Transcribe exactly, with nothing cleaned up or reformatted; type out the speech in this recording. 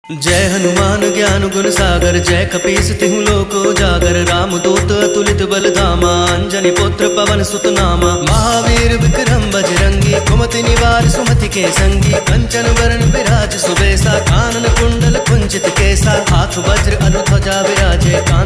जय हनुमान ज्ञान गुण सागर, जय कपीस तिहु लोको जागर। राम दूत अतुलित बल धामा, अंजनी पुत्र पवन सुत नामा। महावीर विक्रम बजरंगी, कुमति निवार सुमति के संगी। कंचन वरण विराज सुबे